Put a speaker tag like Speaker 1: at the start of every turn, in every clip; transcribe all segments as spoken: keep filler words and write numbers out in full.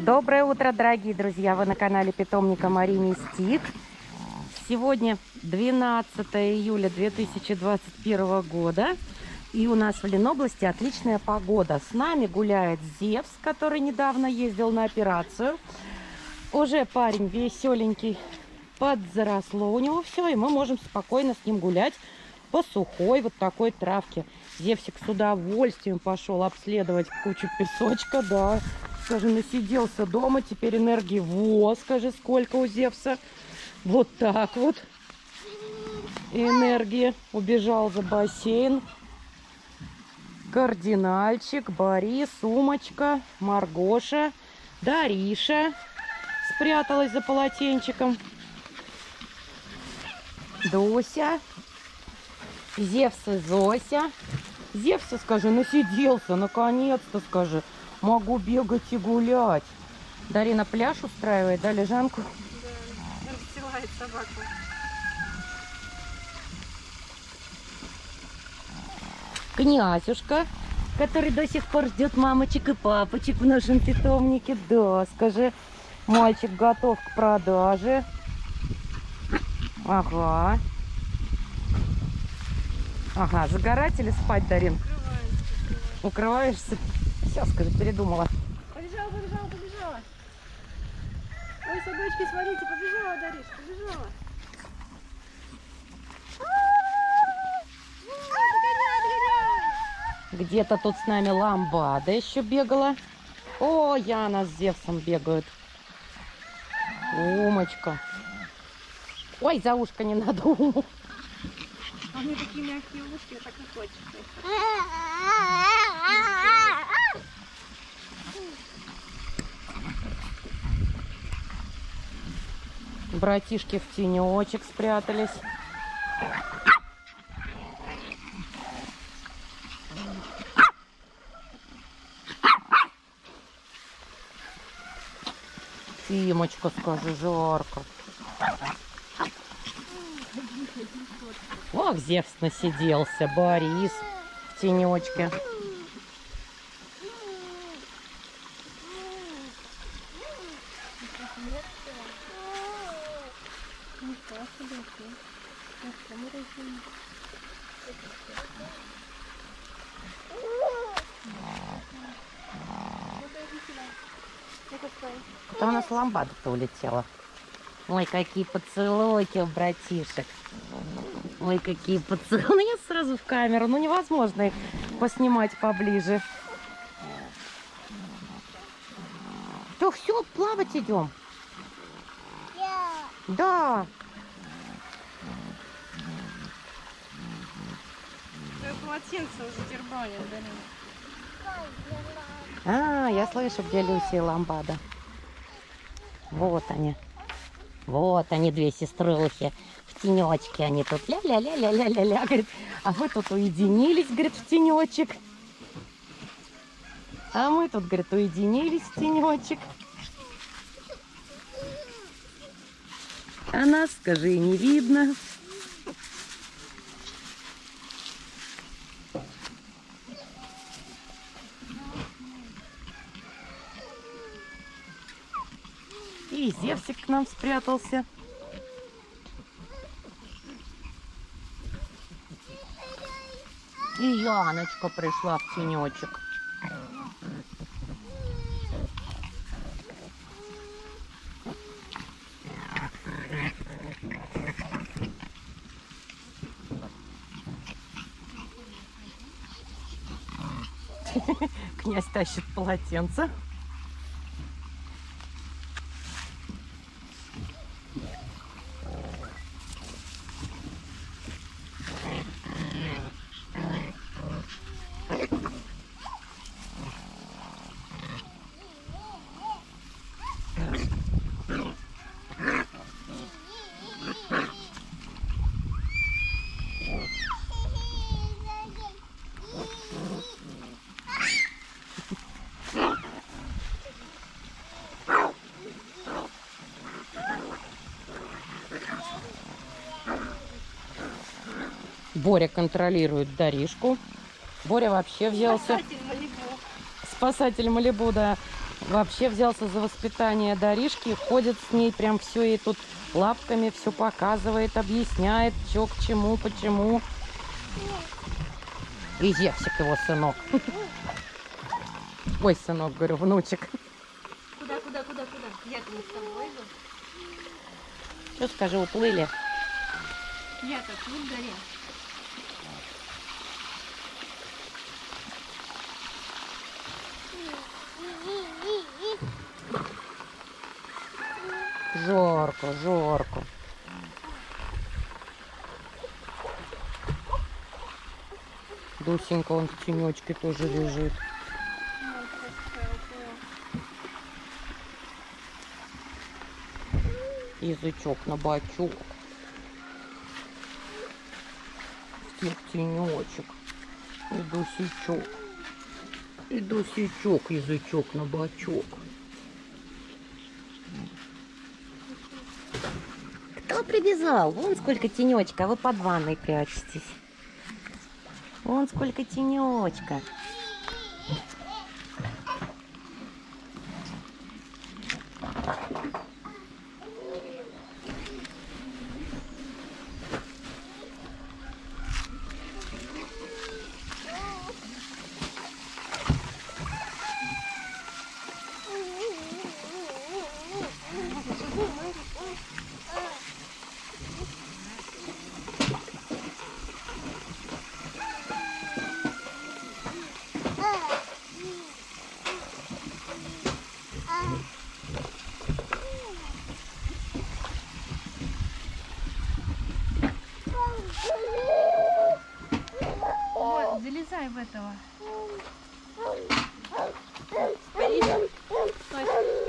Speaker 1: Доброе утро, дорогие друзья! Вы на канале питомника Мари Мистик. Сегодня двенадцатое июля две тысячи двадцать первого года. И у нас в Ленобласти отличная погода. С нами гуляет Зевс, который недавно ездил на операцию. Уже парень веселенький, подзаросло у него все, и мы можем спокойно с ним гулять по сухой вот такой травке. Зевсик с удовольствием пошел обследовать кучу песочка, да. Скажи, насиделся дома, теперь энергии во, скажи, сколько у Зевса. Вот так вот. Энергии. Убежал за бассейн. Кардинальчик, Борис, Сумочка, Маргоша, Дариша спряталась за полотенчиком. Дуся, Зевс и Зося. Зевса, скажи, насиделся, наконец-то, скажи. Могу бегать и гулять. Дарина пляж устраивает, да, лежанку?
Speaker 2: Да, расстилает собаку.
Speaker 1: Князюшка, который до сих пор ждет мамочек и папочек в нашем питомнике. Да, скажи, мальчик готов к продаже. Ага. Ага, загорать или спать, Дарин? Укрываешься? Сейчас, скажи, передумала.
Speaker 2: Побежала, побежала, побежала. Ой, собачки, смотрите, побежала, Дариш, побежала.
Speaker 1: Где-то тут с нами ламбада еще бегала. О, Яна с Зевсом бегают. Умочка. Ой, за ушко не надо.
Speaker 2: А мне такие мягкие ушки, так и хочется.
Speaker 1: Братишки в тенечек спрятались. Тимочка, скажи, жарко. Ох, Зевс насиделся. Борис в тенечке. Куда у нас ламбада-то улетела? Ой, какие поцелуйки у братишек. Ой, какие поцелуйки. Ну, я сразу в камеру. Ну, невозможно их поснимать поближе. То все, плавать идем. Да.
Speaker 2: Полотенце уже дербанит, да?
Speaker 1: А, я слышу, где Люся и ламбада. Вот они. Вот они, две сеструхи. В тенечке они тут ля-ля-ля-ля-ля-ля-ля. Говорит, а вы тут уединились, говорит, в тенечек. А мы тут, говорит, уединились в тенечек. А нас, скажи, и не видно. И Зевсик к нам спрятался. И Яночка пришла в тенечек. Князь тащит полотенце. Боря контролирует Даришку. Боря вообще взялся.
Speaker 2: Спасатель Малибу.
Speaker 1: Спасатель Малибу, да. Вообще взялся за воспитание Даришки, ходит с ней, прям все ей тут лапками все показывает, объясняет, что к чему, почему. Изевсик его сынок. Ой, сынок, говорю, внучек.
Speaker 2: Куда, куда, куда, куда? Я-то не с тобой иду.
Speaker 1: Что скажи, уплыли?
Speaker 2: Я-то тут в горе.
Speaker 1: Жарко, жарко. Дусенька, он в тенечке тоже лежит. Язычок на бочок. В тенечек. И Дусечок. И Дусечок, язычок на бочок. Кто прибежал? Вон сколько тенечка, вы под ванной прячетесь. Вон сколько тенечка.
Speaker 2: Вот, залезай в этого. Стой.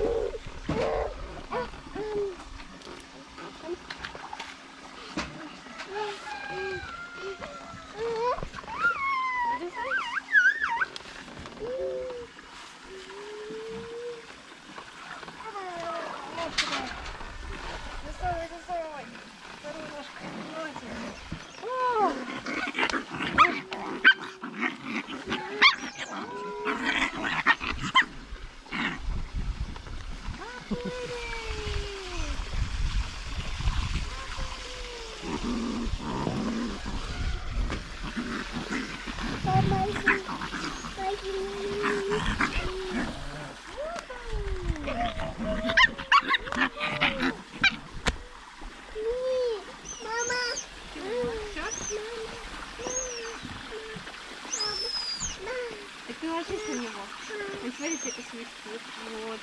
Speaker 2: Так ты ложись на него. И смотрите, это свистит. Вот.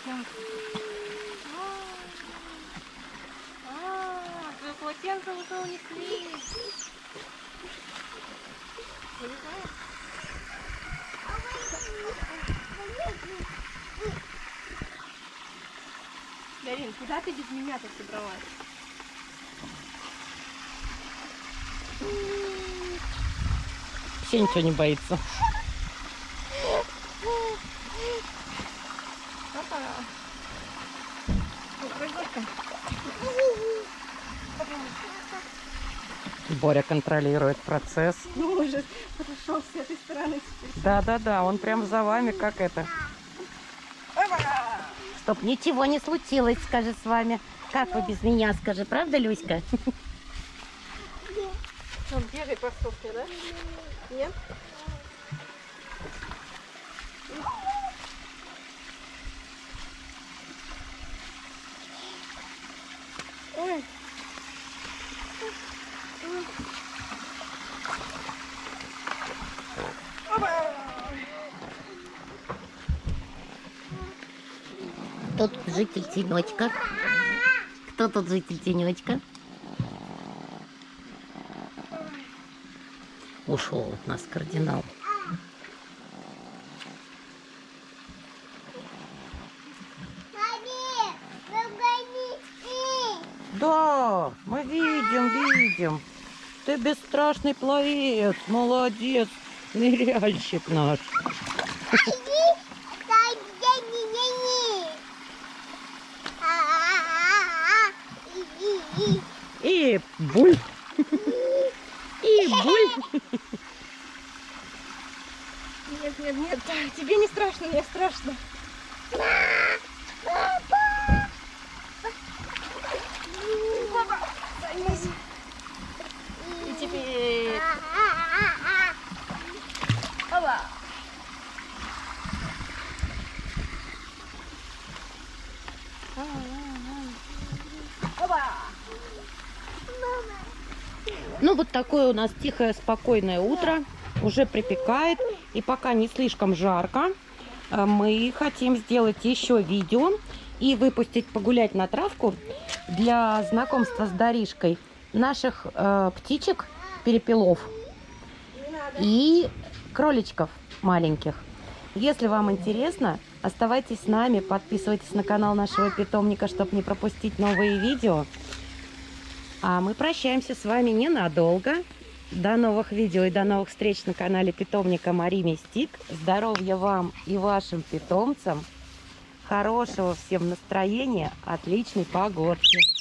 Speaker 2: А, твое полотенце уже унесли. Вылезай. Дарин, куда ты без меня-то собралась?
Speaker 1: Вообще ничего не боится.
Speaker 2: Папа.
Speaker 1: Боря контролирует процесс.
Speaker 2: Ну, уже подошел с этой стороны.
Speaker 1: Да-да-да, он прям за вами, как это. Чтоб ничего не случилось, скажи, с вами. Как вы без меня, скажи, правда, Люська?
Speaker 2: Он бегает по стопке, да? Нет? Ой.
Speaker 1: Кто тут житель тенечка? Кто тут житель тенечка? Ушел от нас кардинал. Да, мы видим, видим. Ты бесстрашный пловец, молодец, ныряльщик наш. И буль. И буль.
Speaker 2: Нет, нет, нет, тебе не страшно, мне страшно.
Speaker 1: Ну, вот такое у нас тихое, спокойное утро. Уже припекает. И пока не слишком жарко, мы хотим сделать еще видео и выпустить погулять на травку для знакомства с Даришкой наших э, птичек, перепелов и кроличков маленьких. Если вам интересно, оставайтесь с нами, подписывайтесь на канал нашего питомника, чтобы не пропустить новые видео. А мы прощаемся с вами ненадолго. До новых видео и до новых встреч на канале питомника Мари Мистик. Здоровья вам и вашим питомцам. Хорошего всем настроения, отличной погодки.